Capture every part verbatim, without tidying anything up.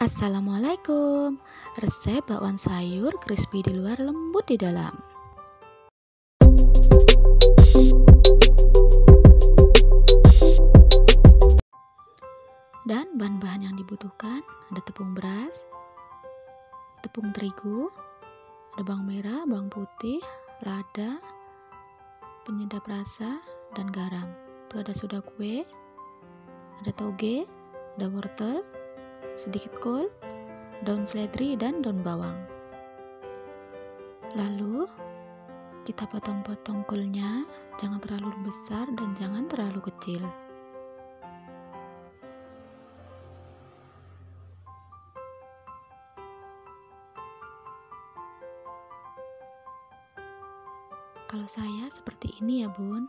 Assalamualaikum. Resep bakwan sayur crispy di luar, lembut di dalam. Dan bahan-bahan yang dibutuhkan ada tepung beras, tepung terigu, ada bawang merah, bawang putih, lada, penyedap rasa, dan garam. Itu ada soda kue, ada toge, ada wortel, sedikit kol, daun seledri, dan daun bawang. Lalu kita potong-potong kolnya, jangan terlalu besar dan jangan terlalu kecil. Kalau saya seperti ini ya bun.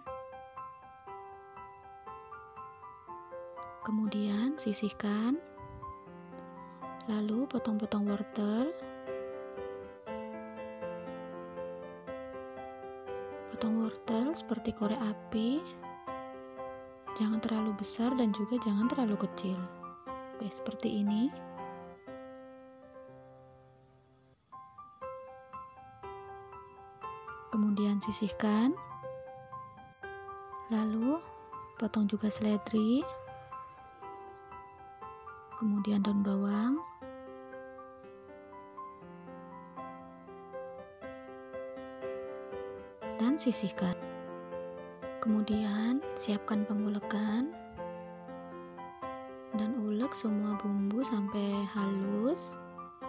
Kemudian sisihkan. Lalu potong-potong wortel. Potong wortel seperti korek api. Jangan terlalu besar dan juga jangan terlalu kecil. Oke, seperti ini. Kemudian sisihkan. Lalu potong juga seledri. Kemudian daun bawang. Dan sisihkan. Kemudian siapkan pengulekan dan ulek semua bumbu sampai halus.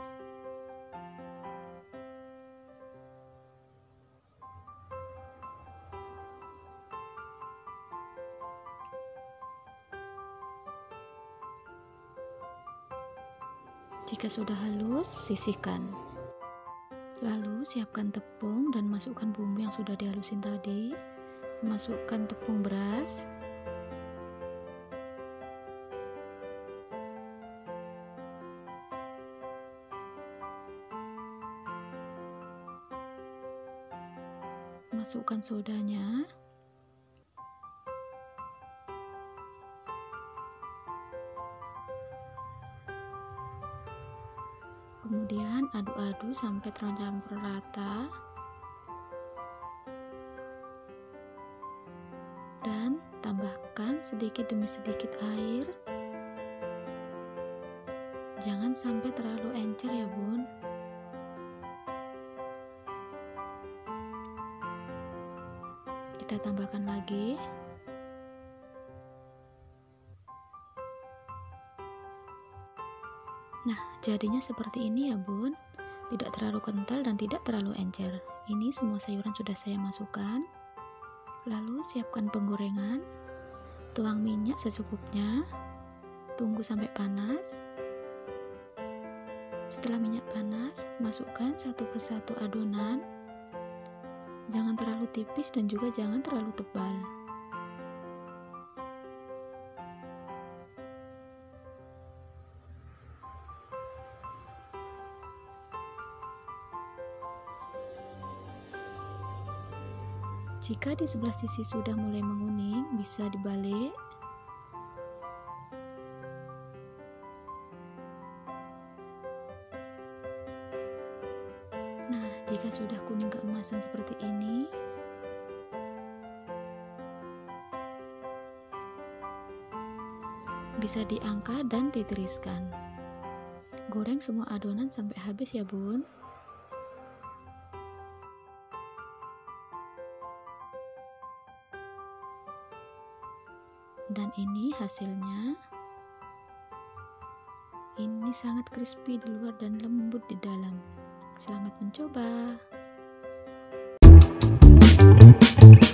Jika sudah halus, sisihkan. Lalu siapkan tepung dan masukkan bumbu yang sudah dihalusin tadi. Masukkan tepung beras. Masukkan sodanya. Kemudian aduk-aduk sampai tercampur rata. Dan tambahkan sedikit demi sedikit air. Jangan sampai terlalu encer ya bun. Kita tambahkan lagi. Nah, jadinya seperti ini ya bun. Tidak terlalu kental dan tidak terlalu encer. Ini semua sayuran sudah saya masukkan. Lalu siapkan penggorengan. Tuang minyak secukupnya. Tunggu sampai panas. Setelah minyak panas, masukkan satu persatu adonan. Jangan terlalu tipis dan juga jangan terlalu tebal. Jika di sebelah sisi sudah mulai menguning, bisa dibalik. Nah, jika sudah kuning keemasan seperti ini, bisa diangkat dan ditiriskan. Goreng semua adonan sampai habis ya bun. Dan ini hasilnya. Ini sangat crispy di luar dan lembut di dalam. Selamat mencoba.